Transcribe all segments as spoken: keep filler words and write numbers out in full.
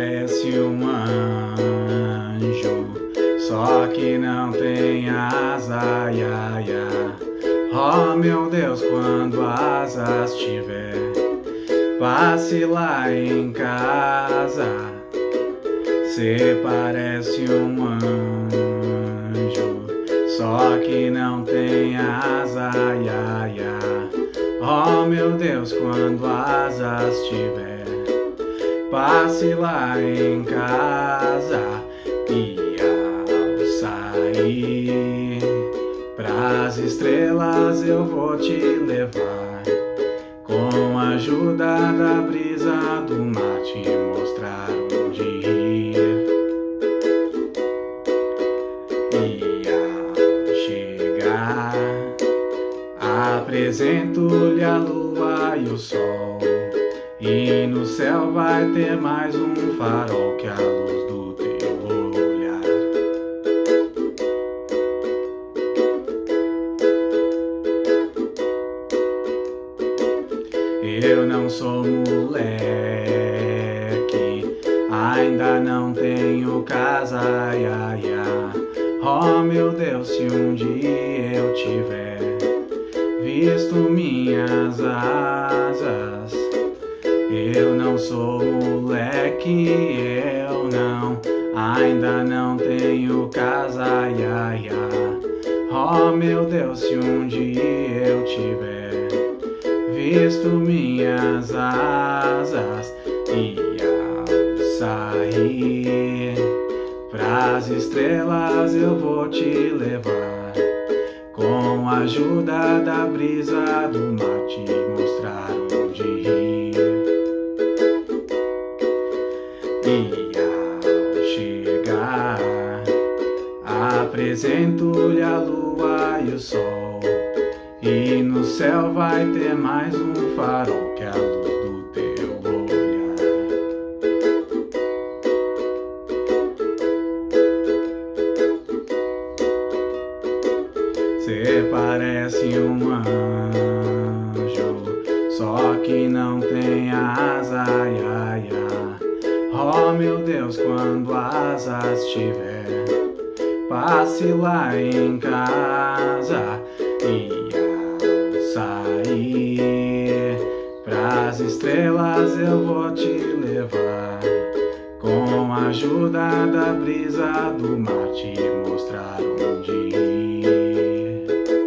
parece um anjo, só que não tem asa, ia, ia. Oh meu Deus, quando asas tiver, passe lá em casa. Cê parece um anjo, só que não tem asa, ia, ia. Oh meu Deus, quando asas tiver, passe lá em casa. E ao sair pras estrelas eu vou te levar, com a ajuda da brisa do mar, te mostrar onde ir. E ao chegar, apresento-lhe a lua e o sol, e no céu vai ter mais um farol que a luz do teu olhar. Eu não sou moleque, ainda não tenho casa, ia, ia. Oh meu Deus, se um dia eu tiver visto minhas asas, eu não sou moleque, eu não, ainda não tenho casa, ia, ia. Oh meu Deus, se um dia eu tiver visto minhas asas, e ao sair pras estrelas eu vou te levar, com a ajuda da brisa do mar, te mostrar onde ir. E ao chegar, apresento-lhe a lua e o sol, e no céu vai ter mais um farol que a luz do teu olhar. Cê parece um anjo, só que não tem asa, ia, ia. Oh meu Deus, quando asas tiver, passe lá em casa. E ao sair pras estrelas eu vou te levar, com a ajuda da brisa do mar, te mostrar onde ir.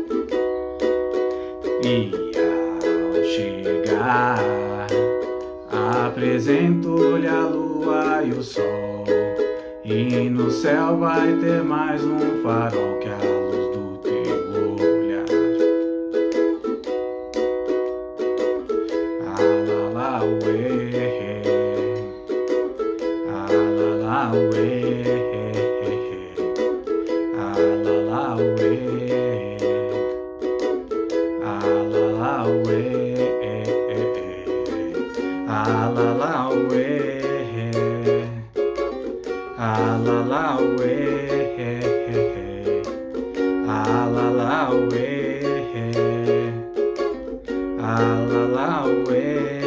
E ao chegar, apresento-lhe a lua e o sol, e no céu vai ter mais um farol que a luz do teu olhar. Ah lá lá uê, ah lá lá uê, ah lá lá uê, ah lá lá uê, ah lá lá uê, ah lá lá uê, ah lá lá uê, ah lá lá uê.